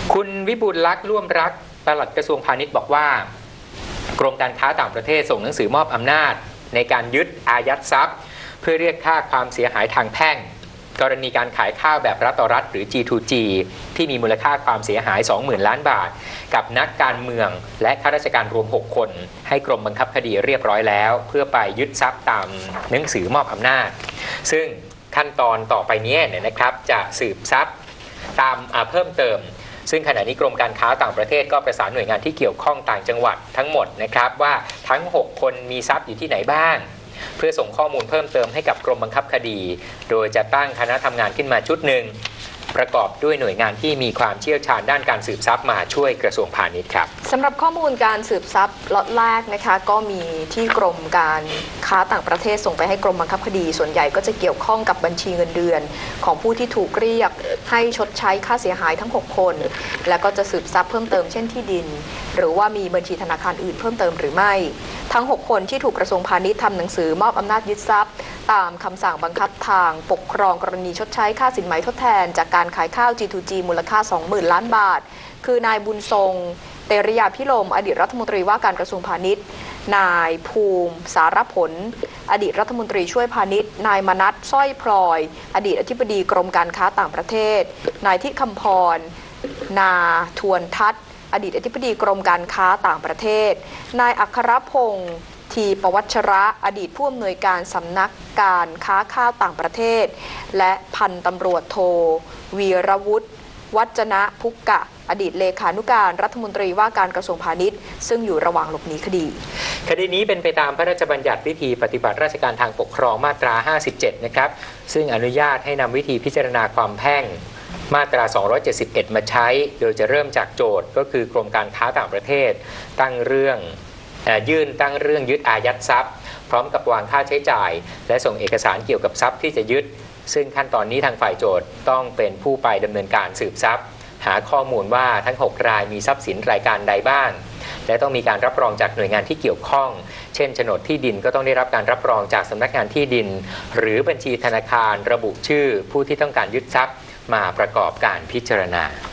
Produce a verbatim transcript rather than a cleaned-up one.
คุณวิบูลย์ลักษณ์ร่วมรักปลัดกระทรวงพาณิชย์บอกว่ากรมการค้าต่างประเทศส่งหนังสือมอบอำนาจในการยึดอายัดทรัพย์เพื่อเรียกค่าความเสียหายทางแพ่งกรณีการขายข้าวแบบรัฐต่อรัฐหรือ จี ทู จี ที่มีมูลค่าความเสียหาย สองหมื่น ล้านบาทกับนักการเมืองและข้าราชการรวมหกคนให้กรมบังคับคดีเรียบร้อยแล้วเพื่อไปยึดทรัพย์ตามหนังสือมอบอำนาจซึ่งขั้นตอนต่อไปนี้เนี่ยนะครับจะสืบทรัพย์ตามเพิ่มเติมซึ่งขณะนี้กรมการค้าต่างประเทศก็ประสานหน่วยงานที่เกี่ยวข้องต่างจังหวัดทั้งหมดนะครับว่าทั้งหกคนมีทรัพย์อยู่ที่ไหนบ้างเพื่อส่งข้อมูลเพิ่มเติมให้กับกรมบังคับคดีโดยจะตั้งคณะทำงานขึ้นมาชุดหนึ่งประกอบด้วยหน่วยงานที่มีความเชี่ยวชาญด้านการสืบทรัพย์มาช่วยกระทรวงพาณิชย์ครับสำหรับข้อมูลการสืบทรัพย์ล็อตแรกนะคะก็มีที่กรมการค้าต่างประเทศส่งไปให้กรมบังคับคดีส่วนใหญ่ก็จะเกี่ยวข้องกับบัญชีเงินเดือนของผู้ที่ถูกเรียกให้ชดใช้ค่าเสียหายทั้งหกคนแล้วก็จะสืบทรัพย์เพิ่มเติมเช่นที่ดินหรือว่ามีบัญชีธนาคารอื่นเพิ่มเติมหรือไม่ทั้งหกคนที่ถูกกระทรวงพาณิชย์ทำหนังสือมอบอำนาจยึดทรัพย์ตามคำสั่งบังคับทางปกครองกรณีชดใช้ค่าสินไหมทดแทนจากการขายข้าว จี ทู จี มูลค่า สองหมื่น ล้านบาทคือนายบุญทรงเตริยาพิรมอดีตรัฐมนตรีว่าการกระทรวงพาณิชย์นายภูมิสารผลอดีตรัฐมนตรีช่วยพาณิชย์นายมนัสสร้อยพลอยอดีตอธิบดีกรมการค้าต่างประเทศนายทิคำพรนาทวนทัศน์อดีตอธิบดีกรมการค้าต่างประเทศนายอัครพงศ์ทีปวัชระอดีตผู้อำนวยการสำนักการค้าข้าวต่างประเทศและพันตำรวจโทวีรวุฒิวัจนะพุกกะอดีตเลขานุการรัฐมนตรีว่าการกระทรวงพาณิชย์ซึ่งอยู่ระหว่างหลบหนีคดีคดีนี้เป็นไปตามพระราชบัญญัติวิธีปฏิบัติราชการทางปกครองมาตราห้าสิบเจ็ดนะครับซึ่งอนุญาตให้นำวิธีพิจารณาความแพ่งมาตราสองร้อยเจ็ดสิบเอ็ดมาใช้โดยจะเริ่มจากโจทย์ก็คือกรมการค้าต่างประเทศตั้งเรื่องยื่นตั้งเรื่องยึดอายัดทรัพย์พร้อมกับวางค่าใช้จ่ายและส่งเอกสารเกี่ยวกับทรัพย์ที่จะยึดซึ่งขั้นตอนนี้ทางฝ่ายโจทย์ต้องเป็นผู้ไปดำเนินการสืบทรัพย์หาข้อมูลว่าทั้งหกรายมีทรัพย์สินรายการใดบ้างและต้องมีการรับรองจากหน่วยงานที่เกี่ยวข้องเช่นโฉนดที่ดินก็ต้องได้รับการรับรองจากสำนักงานที่ดินหรือบัญชีธนาคารระบุชื่อผู้ที่ต้องการยึดทรัพย์มาประกอบการพิจารณา